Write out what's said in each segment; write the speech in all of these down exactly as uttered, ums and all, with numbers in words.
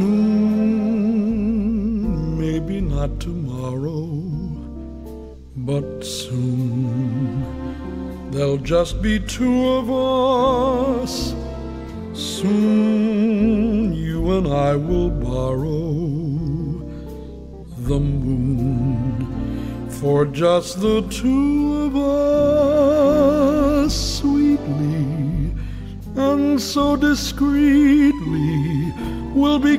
Soon, maybe not tomorrow, but soon there'll just be two of us. Soon you and I will borrow the moon for just the two of us, sweetly and so discreetly we'll be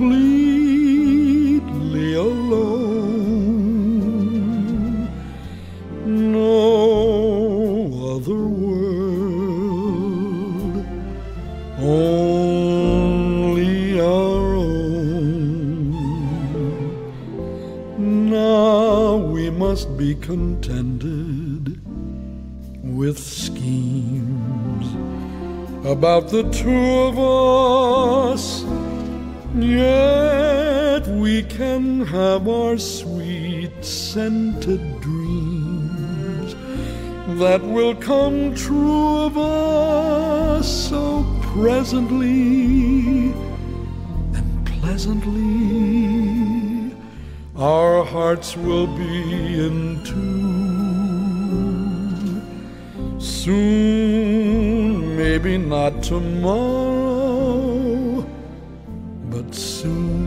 completely alone. No other world, only our own. Now we must be contented with schemes about the two of us, yet we can have our sweet scented dreams that will come true of us so presently and pleasantly. Our hearts will be in tune. Soon, maybe not tomorrow, but soon.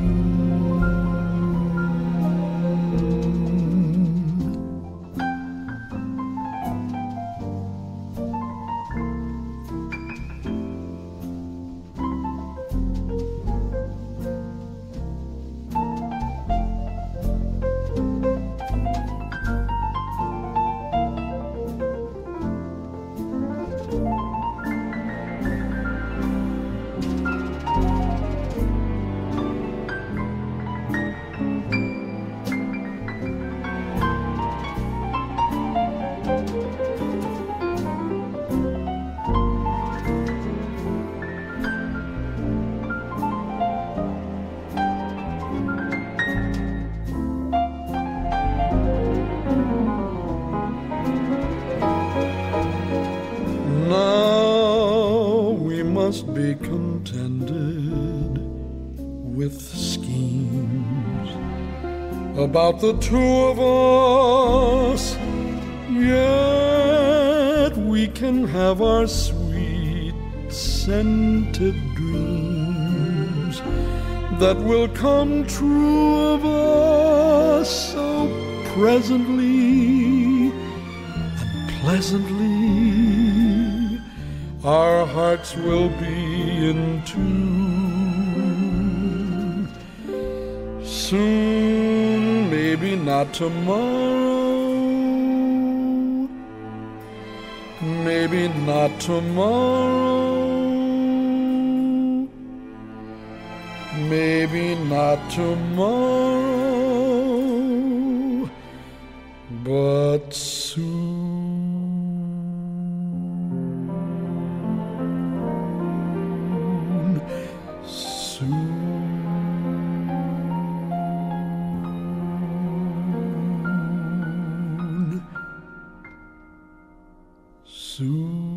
Must be contented with schemes about the two of us, yet we can have our sweet scented dreams that will come true of us so presently and pleasantly. Our hearts will be in tune. Soon, maybe not tomorrow, maybe not tomorrow, maybe not tomorrow, but soon. Soon.